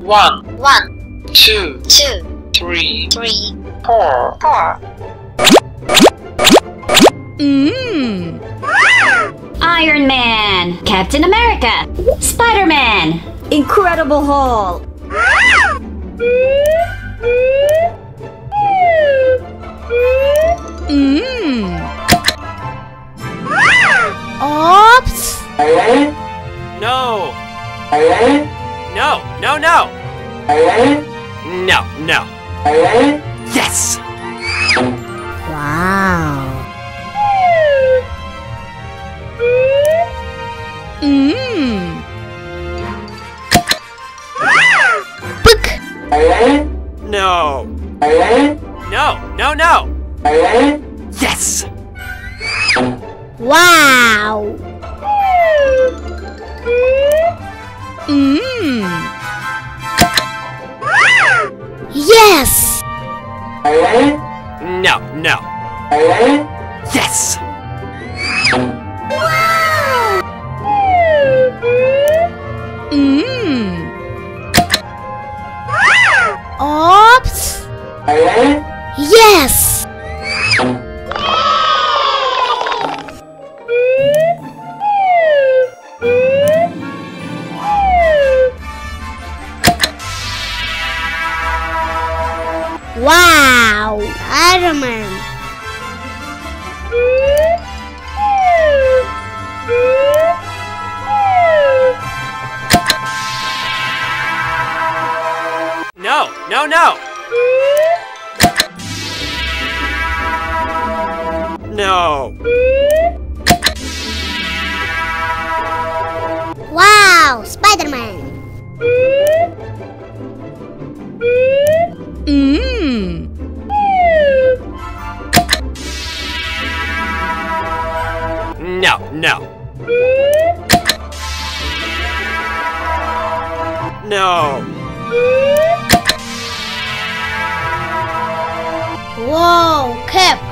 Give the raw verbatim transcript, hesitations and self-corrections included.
One, One, two, two, three, three, four. four. Mmm. Iron Man, Captain America, Spider-Man, Incredible Hulk. Mmm. Oops. No. No, no, no. No, no. Yes. Wow. Mmm. Book. No. No, no, no. Yes. Wow. Mmm. Yes. No, no. Yes. Mmm. Oops. Yes. Wow. Spider-Man. No, no, no. No. Wow, Spider-Man. Mmm. No, no. No. Whoa, Cap.